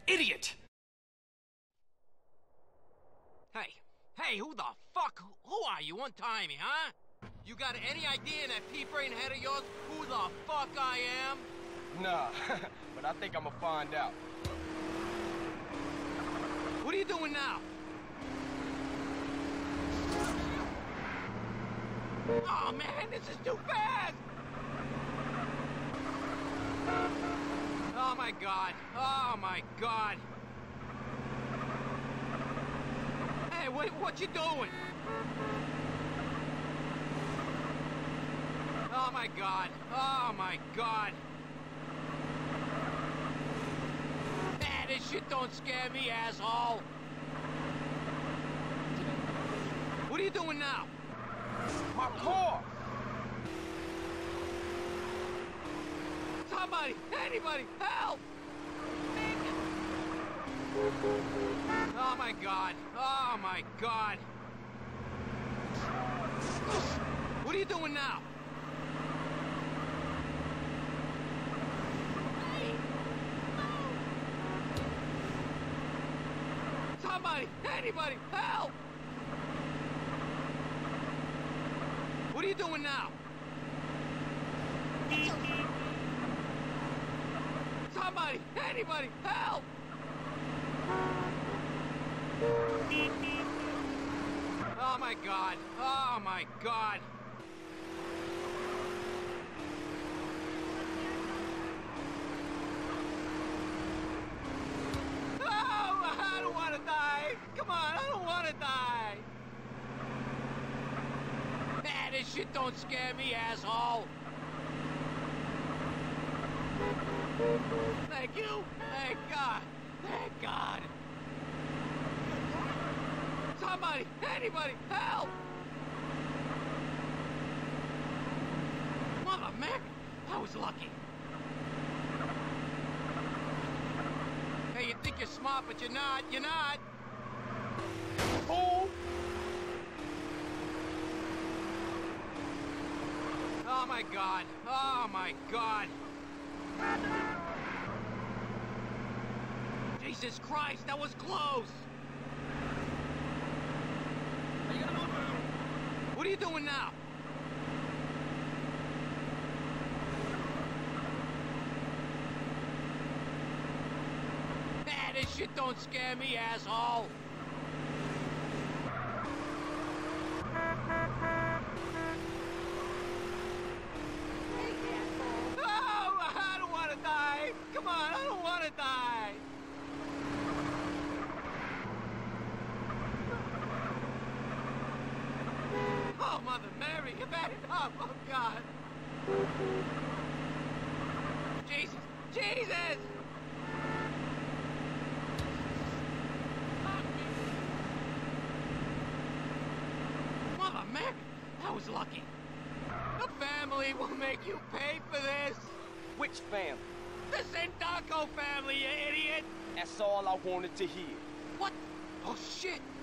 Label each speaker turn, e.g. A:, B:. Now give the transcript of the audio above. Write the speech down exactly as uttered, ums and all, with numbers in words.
A: idiot!
B: Hey, hey, who the fuck? Who are you? Untie me, huh? You got any idea in that pea brain head of yours who the fuck I am?
C: Nah, but I think I'ma find out.
B: What are you doing now? Oh man, this is too fast! Oh my god, oh my god. Hey, what, what you doing? Oh my god, oh my god. Man, this shit don't scare me, asshole. What are you doing now?
C: My car!
B: Somebody, anybody, help! Oh my god, oh my god. What are you doing now? Somebody, anybody, help! What are you doing now? Somebody, anybody, help! Oh my god, oh my god. Oh, I don't want to die. Come on, I don't want to die. Man, this shit don't scare me, asshole. Thank you. Thank God. Thank God. Somebody, anybody, help! Mother Mary, I was lucky. Hey, you think you're smart, but you're not. You're not.
C: Fool!
B: Oh my God. Oh my God. Jesus Christ, that was close!
C: Are you gonna move?
B: What are you doing now? Ah, this shit don't scare me, asshole! Oh, I don't want to die! Come on, I don't want to die! Oh, Mother Mary, you back it up! Oh, God! Jesus! Jesus! Mother Mary, that was lucky. The family will make you pay for this!
C: Which family?
B: The Sandaco family, you idiot!
C: That's all I wanted to hear.
B: What? Oh, shit!